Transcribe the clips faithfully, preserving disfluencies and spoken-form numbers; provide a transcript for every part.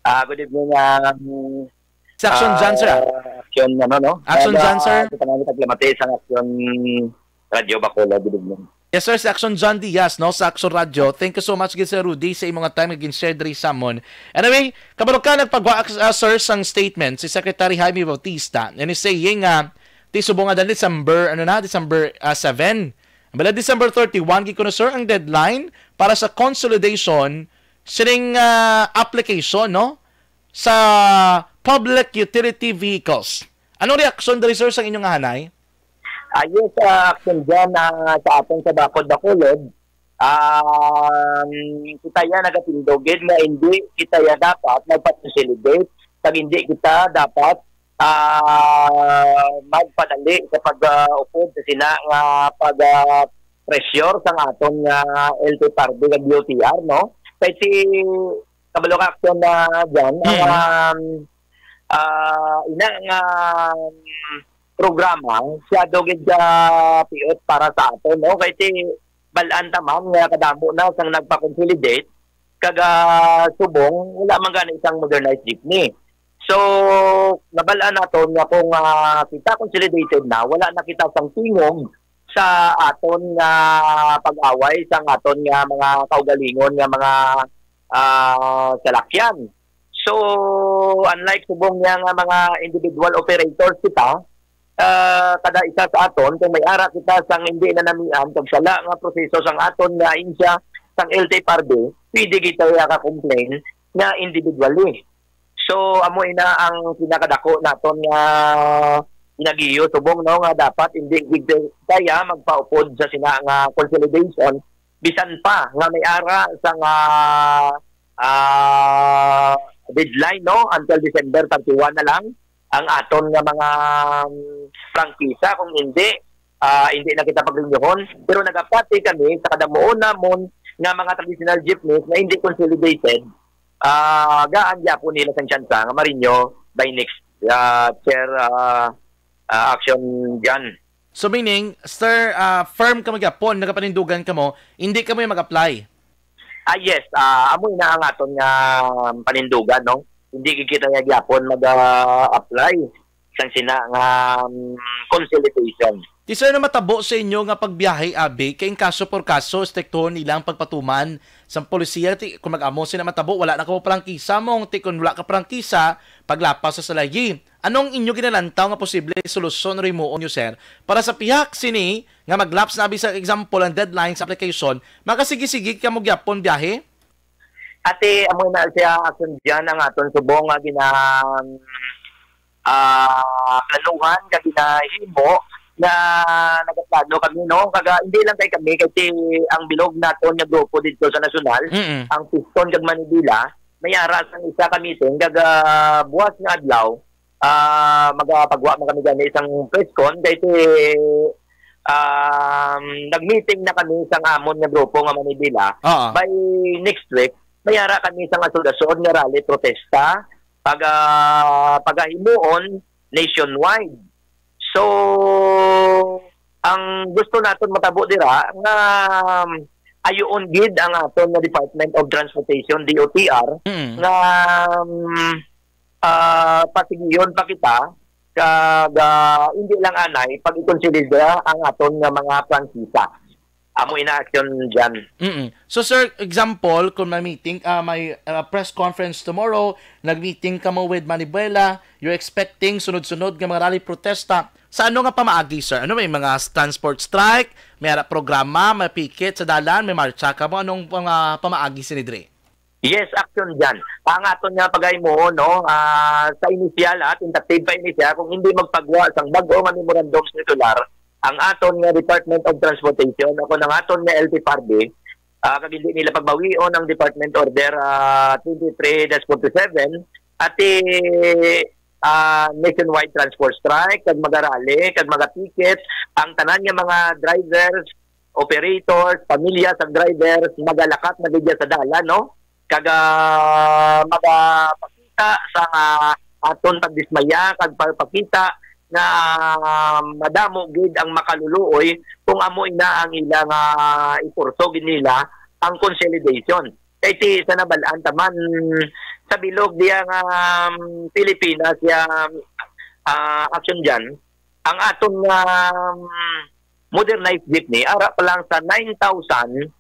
Ah, good evening. Um, Sa Action Jan, sir. Uh, action, ano, no? Action Jan, sir. Kita namin taglamati sa Action Radio Bacolod. Good evening. Yes, sir. Sa Action John Diaz, no? Sa Action Radio. Thank you so much, Sir Rudy, sa imong time naging share diri sa amon. Anyway, kabalo ka nagpagwa, uh, sir, sang statement si Secretary Jaime Bautista. And he's saying, uh, ti subong nga dali December, ano na, December uh, seven. Bala December thirty-one, giko na, sir, ang deadline para sa consolidation sining uh, application, no? Sa public utility vehicles. Anong reaction dali, sir, sa inyong hanay? Ayos sa uh, action dyan uh, sa atin sa Bacol Bacolod, um, kita yan nagatindogin na hindi kita yan dapat magpaconsolidate pag hindi kita dapat uh, magpadali sa pag-upod sa sina nga pag-pressure sa aton uh, L T P R B ng U T R, no? Kasi kabalo ka action na dyan, ang um, uh, ina nga um, programa siya dogid uh, piot para sa aton, no? Kasi balaan tamam nga kadamo na sang nagpa-consolidate kaga subong wala man gani isang modernized jeepney. So nabalaan naton nga kung uh, kita consolidated na wala na kita sang tingog sa aton nga uh, pag-away sang aton nga mga kaugalingon nga mga uh, salakyan. So unlike subong nga nga mga individual operators kita, Uh, kada isa sa aton kung may ara kita sang hindi na namian kag sala nga proseso sang aton nga insya sang L T P R B, pwede kita ka complain nga individually. So amo ina ang pinakadako naton nga pinagiyo subong, no, nga dapat hindi kaya magpaupod sa sina nga consolidation bisan pa nga may ara sang uh, uh, deadline, no, until December thirty-one na lang ang aton nga mga um, prangkisa. Kung hindi uh, hindi na kita pagrinyohon, pero nagapati kami sa kadamuon namon nga mga traditional jeepneys na hindi consolidated, uh, gaan ya po nila sang tsansa nga marinyo by next uh, chair uh, uh, action dyan. So meaning, sir, uh, firm ka magyapon, nagapanindugan ka mo, hindi ka mo yung mag-apply? Ah yes, uh, amoy na ang aton nga panindugan, no? Hindi kita nga gyapon mag-apply sang sina nga um, consolidation. Di sir na matabo sa inyo nga pagbiyahe abi kay kaso por kaso striktohon ilang pagpatuman sa polisiya ti kung mag-amo sila matabo wala na ka mo prangkisa mong ti kung wala ka prangkisa paglapas sa salayi. Anong inyo ginalantaw nga posible solusyon rimo onyo, sir, para sa pihak sini nga maglaps na abi sa example ang deadline sa application makasigi-sigig ka mo gyapon biyahe? Ate, amo na siya action dyan ang aton subong nga gina uh, planuhan, nga ginahimo na nagaplano kami, no? Kaga, hindi lang kay kami kasi ang bilog naton nga grupo dito sa nasyonal, mm-hmm. ang Piston kag Manibila, may aras ang isa kami ting kaga buwas nga adlaw, uh, magapagwa man kami gani isang press con kasi um, nag-meeting na kami sa amon nga grupo nga Manibila. Uh-huh. By next week mayara kami sa asod-asod nga rally protesta pag uh, pagahimuon nationwide. So ang gusto naton matabo dira nga um, ayoon gid ang aton nga Department of Transportation D O T R mm. nga um, uh, pasigiyon pa kita kag uh, hindi lang anay pag i-consider ang aton nga mga prangkisa. Amo ina-action dyan. Mm-mm. So sir, example, kung may meeting, uh, may uh, press conference tomorrow, nag-meeting ka mo with Manibela, you're expecting sunod-sunod ng mga rally protesta, sa ano nga pamaagi, sir? Ano may mga transport strike, may harap programa, may picket sa dalan, may marcha ka mo, anong mga pamaagi sinidre? Yes, action dyan. Ang aton nga pagay mo, no, uh, sa initial, at tentative pa initial, kung hindi magpagwa sang bago nga memorandum circular, ang aton nga Department of Transportation, ako ng aton nga L T P R B, uh, kag hindi nila pagbawion ang Department Order uh, twenty-three dash forty-seven at uh, nationwide transport strike, kag magarali, kag mga-ticket, ang tanan nga mga drivers, operators, pamilya sa drivers, magalakat na bigya sa dala, no? Kag uh, magapakita sa uh, aton pagdismaya, kag pagpakita na uh, madamo gid ang makaluluoy kung amoy na ang ilang uh, ipursog nila ang consolidation. Kaya sa nabalaan taman sa bilog diyang um, Pilipinas yung uh, action dyan, ang aton um, modernized jeepney, ara pa lang sa nine thousand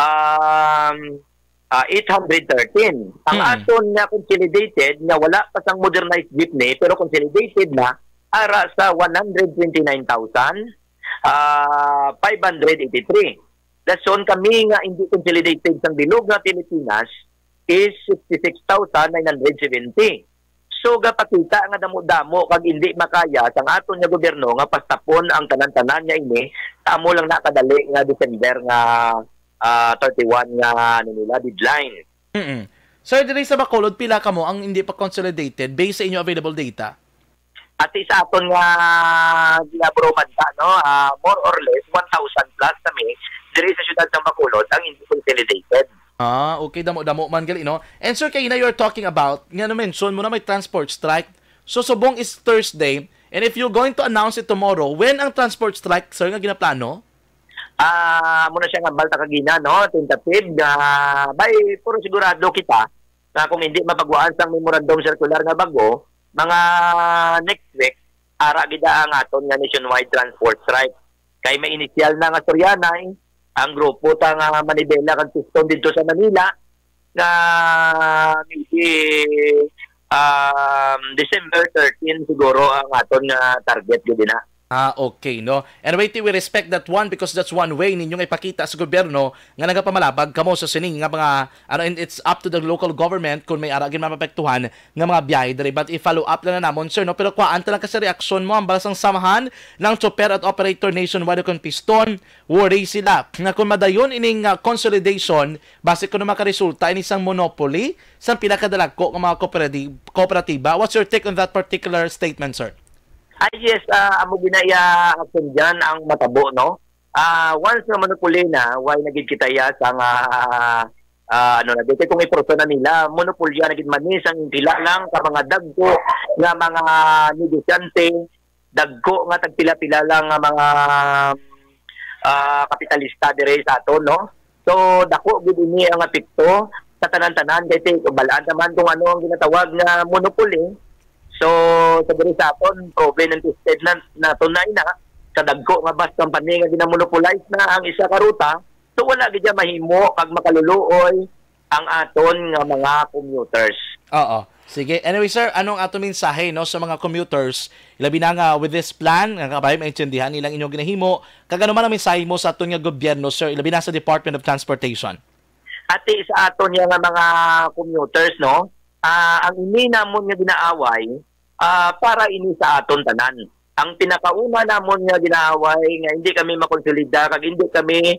eight hundred thirteen. Ang Hmm. aton nga consolidated, nga wala pa sang modernized jeepney, pero consolidated na, ara sa one hundred twenty-nine thousand five hundred eighty-three. Dason kami nga hindi consolidated sang bilog nga Pilipinas is sixty-six thousand nine hundred seventy. So gapakita nga damo-damo kag hindi makaya sang aton nga gobyerno nga pastapon ang tanan-tanan nga ini, amo lang nakadali nga December nga uh, thirty-one nga ano nila deadline. Mm-mm. Sir, diri sa Bacolod, pila ka mo ang hindi pa consolidated based sa inyo available data? At sa aton nga ginabroman ka, no, uh, more or less one thousand plus kami diri sa syudad ng Bacolod ang hindi consolidated. Ah, okay, damo-damo man gali, no? And sir, kay na you're talking about, nga na-mention mo na may transport strike. So, subong is Thursday, and if you're going to announce it tomorrow, when ang transport strike, sir, nga ginaplano? Ah, uh, muna siya nga balta kagina, no, tentative nga by puro sigurado kita na kung hindi mapagwaan sang memorandum circular nga bago, mga next week ara gida ang aton nga nationwide transport strike. Kay may initial na nga Sorianay, ang grupo ta nga Manibela kag Piston dito sa Manila nga maybe um, December thirteenth siguro ang aton nga target gid na. Ah, okay, no? And wait, we respect that one because that's one way ninyong ipakita sa gobyerno nga nagapamalabag kamo sa sining nga mga, ano, and it's up to the local government kung may aragin mapapektuhan nga mga biyahe diri. But i-follow up lang na namon, sir, no? Pero kuhaan ta lang kasi reaksyon mo ang balasang samahan ng chopper at operator nationwide kung Piston, worry sila nga kung madayon ining uh, consolidation, base ko na makaresulta in isang monopoly sa pinakadalagko ng mga kooperatiba. kooperatiba. What's your take on that particular statement, sir? Ay yes, uh, amo ginaya action dyan ang matabo, no? Uh, once na monopoli na, why naging kita ya sa nga, uh, uh, ano na, dito kung iproso na nila, monopolya naging manis ang tila lang ka mga dagko nga mga negosyante, dagko nga tagpila-pila lang nga mga uh, kapitalista dire sa ato, no? So, dako gud ini ang apekto sa tanan-tanan, kaya balaan naman kung ano ang ginatawag na monopoly. So, sa diri sa aton, problem ng tested na, na tunay na, sa dagko nga bus company nga ginamonopolize na ang isa ka ruta, so wala gid mahimo pag makaluluoy ang aton nga mga commuters. Oo. Sige. Anyway, sir, anong ato mensahe, no, sa mga commuters, labi na nga with this plan, nga kabay maintindihan nilang inyong ginahimo, kagano man ang mensahe mo sa aton nga gobyerno, sir, labi na sa Department of Transportation? Ati sa aton nga mga commuters, no, Uh, ang ini namon nga ginaaway uh, para ini sa aton tanan. Ang pinakauna namon nga ginaaway nga hindi kami makonsolida kag hindi kami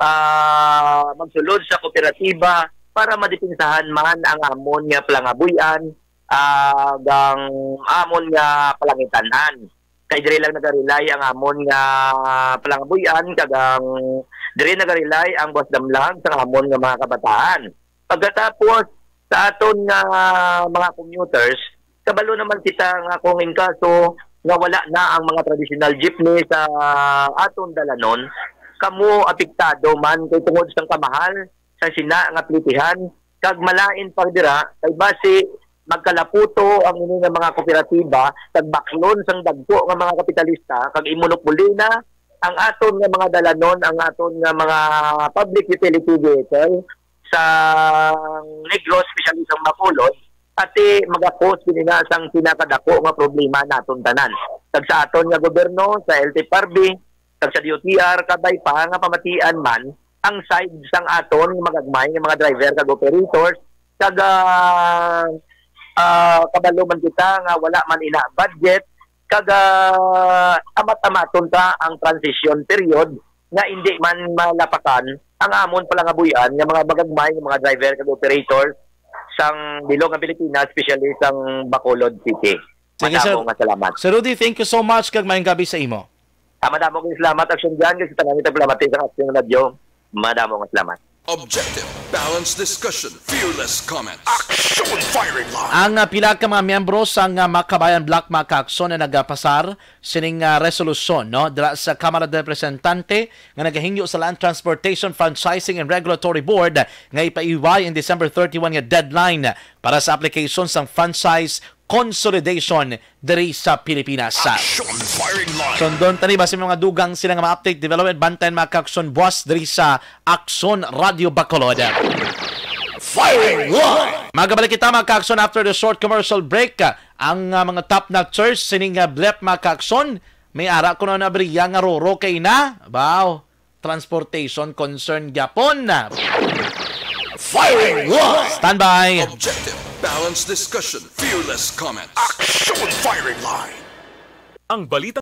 uh, magsulod sa kooperatiba para madipinsahan man ang amon nga palangabuyan uh, gang amon nga palangitanan. Kay dire lang nagarelay ang amon nga palangabuyan kag ang dire nagarelay ang boss damlag sa amon nga mga kabataan. Pagkatapos sa aton nga mga commuters, kabalo naman kita nga kung in kaso nga wala na ang mga traditional jeepney sa aton dalanon, kamo apektado man kay tungod sang kamahal sa sina nga plitihan kag malain pag dira kay base magkalaputo ang ini nga mga kooperatiba kag baklon sang dagko nga mga kapitalista kag imonopoli na ang aton nga mga dalanon, ang aton nga mga public utility vehicle sa Negros, especially sa Bacolod, ati mag-cause pinina sang pinakadako nga problema naton tanan. Kag sa aton nga gobyerno, sa L T F R B, kag sa D O T R, kabay pa nga pamatian man, ang side sang aton magagmay nga mga driver kag operators, kag uh, uh, kabalo man kita nga wala man ina budget, kag uh, amat-amaton ta ang transition period nga hindi man malapakan ang amon palangabuyan nga mga bagagmay nga mga driver kag operator sang bilog ng Pilipinas, especially sang Bacolod City. Madamo nga salamat. Sir Rudy, thank you so much kag maayong gabi sa imo. Ah, madamo nga salamat action diyan kasi tanan kita salamat sa action radio. Madamo nga salamat. Objective, balanced discussion, fearless comment. Action firing Ang uh, pila ka mga miyembro sa uh, Makabayan Black Makaakson na nagapasar sining uh, resolusyon no dira sa Kamara de Representante nga nagahingyo sa Land Transportation Franchising and Regulatory Board nga ipaiway in December thirty-first nga deadline para sa application sang franchise consolidation diri sa Pilipinas. Sundon tani ba sa mga dugang sila nga ma-update development bantayan Makaakson buwas diri sa Akson Radio Bacolod. Firing line! Magabalik kita mga Kaakson after the short commercial break. Ang uh, mga top notchers sining uh, Blep mga Kaakson, may ara ko na nabriya nga roro kay na. Wow! Transportation concern Japon na. Firing line! Stand by! Objective, balanced discussion, fearless comment. Action! Firing line! Ang balita